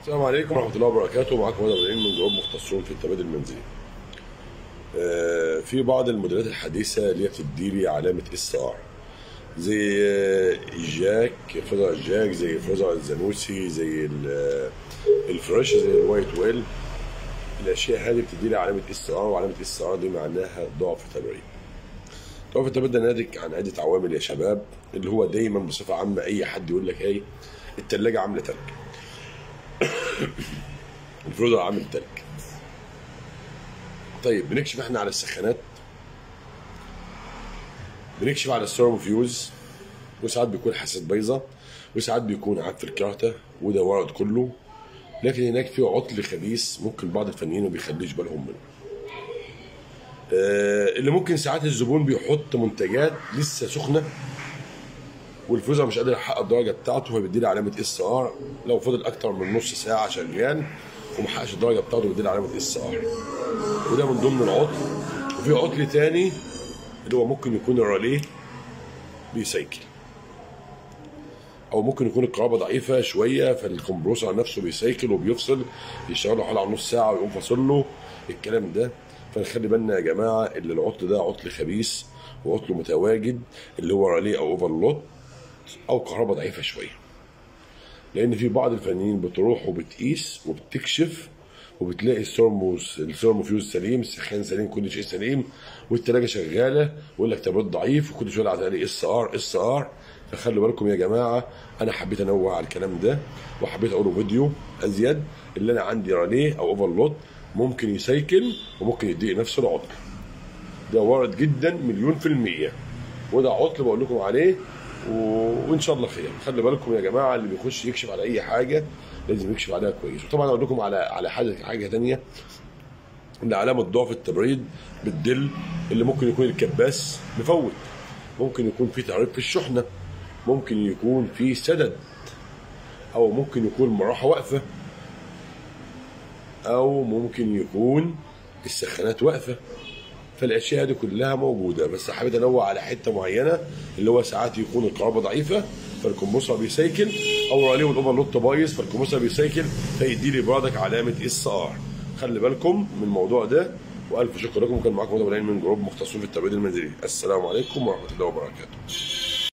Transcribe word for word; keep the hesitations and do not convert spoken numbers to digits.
السلام عليكم ورحمة الله وبركاته. معاكم مدى ابراهيم من جروب مختصون في التبادل المنزلي. آه في بعض الموديلات الحديثة اللي هي بتدي لي علامة اس ار، زي آه الجاك، فرزر الجاك، زي فرزر الزانوسي، زي الفريش، زي الوايت ويل. الاشياء هذه بتدي لي علامة اس ار، وعلامة اس ار دي معناها ضعف تبريد. ضعف التبريد ده ناتج عن عدة عوامل يا شباب، اللي هو دايما بصفة عامة اي حد يقول لك ايه، التلاجة عاملة تلج، الفريزر عامل تلج. طيب بنكشف احنا على السخانات، بنكشف على الثيرموفيوز، وساعات بيكون حساس بايظه، وساعات بيكون عاد في الكارته، وده ورد كله. لكن هناك في عطل خبيث ممكن بعض الفنيين ما بيخليش بالهم منه. آه اللي ممكن ساعات الزبون بيحط منتجات لسه سخنه والفريزر مش قادر يحقق الدرجه بتاعته، فبيدي لي علامه اس ار. لو فضل اكتر من نص ساعه شغال وما حققش الدرجه بتاعته بيدي لي علامه اس ار، وده من ضمن العطل. وفي عطل تاني اللي هو ممكن يكون الراليه بيسيكل، او ممكن يكون الكهرباء ضعيفه شويه فالكمبروسر نفسه بيسيكل وبيفصل، يشتغل له حوالي على نص ساعه ويقوم فاصل له الكلام ده. فنخلي بالنا يا جماعه اللي العطل ده عطل خبيث وعطل متواجد، اللي هو راليه او اوفرلود او كهرباء ضعيفه شويه. لان في بعض الفنيين بتروح وبتقيس وبتكشف وبتلاقي الثيرموس الثيرموفيوز سليم، السخان سليم، كل شيء سليم، والتلاجه شغاله، ويقول لك تبريد ضعيف، وكل شويه يقول لي اس ار اس ار. فخلوا بالكم يا جماعه، انا حبيت انوه على الكلام ده وحبيت اقوله فيديو ازيد، اللي انا عندي راليه او اوفرلود ممكن يسيكل وممكن يدي نفس العطل. ده وارد جدا مليون في الميه، وده عطل بقول لكم عليه و... وان شاء الله خير. خلي بالكم يا جماعه، اللي بيخش يكشف على اي حاجه لازم يكشف عليها كويس. وطبعا اقول لكم على على حاجه حاجه ثانيه، ان علامه ضعف التبريد بتدل اللي ممكن يكون الكباس مفوت، ممكن يكون في تعريف في الشحنه، ممكن يكون في سدد، او ممكن يكون مروحه واقفه، او ممكن يكون السخانات واقفه. فالاشياء دي كلها موجوده، بس حبيت انوع على حته معينه، اللي هو ساعات يكون الكهرباء ضعيفه فالكمبوسر بيسيكل، او راليه والاوفرلود بايظ فالكمبوسر بيسيكل فيدي لي برضك علامه اس ار. خلي بالكم من الموضوع ده، والف شكر لكم. كان معاكم مدى من جروب مختصون في التبريد المنزلي. السلام عليكم ورحمه الله وبركاته.